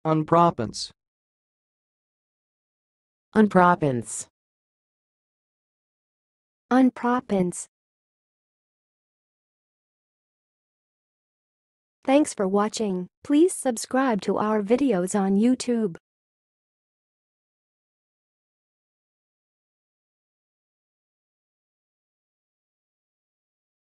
unpropense, unpropense, unpropense. Thanks for watching. Please subscribe to our videos on YouTube.